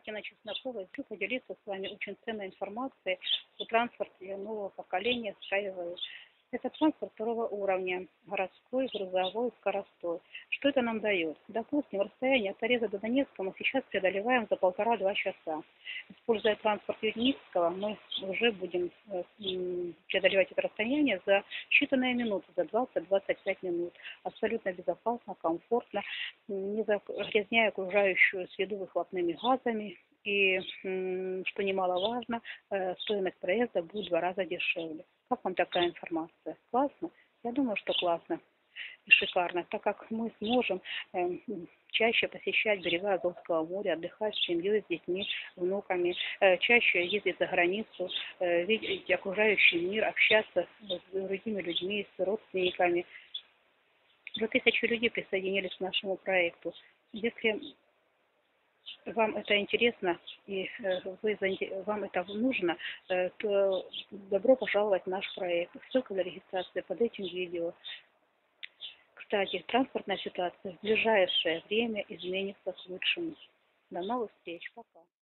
Татьяна Чеснокова. Хочу поделиться с вами очень ценной информацией о транспорте нового поколения Skyway. Это транспорт второго уровня, городской, грузовой, скоростой. Что это нам дает? Допустим, расстояние от Тореза до Донецка мы сейчас преодолеваем за 1,5-2 часа. Используя транспорт Южницкого, мы уже будем преодолевать это расстояние за считанные минуты, за 20-25 минут. Абсолютно безопасно, комфортно, не загрязняя окружающую среду выхлопными газами. И, что немаловажно, стоимость проезда будет в 2 раза дешевле. Как вам такая информация? Классно? Я думаю, что классно и шикарно, так как мы сможем чаще посещать берега Азовского моря, отдыхать с семьей, с детьми, внуками, чаще ездить за границу, видеть окружающий мир, общаться с другими людьми, с родственниками. Уже 1000 людей присоединились к нашему проекту. Если вам это интересно и вам это нужно, то добро пожаловать в наш проект. Ссылка для регистрации под этим видео. Кстати, транспортная ситуация в ближайшее время изменится к лучшему. До новых встреч. Пока.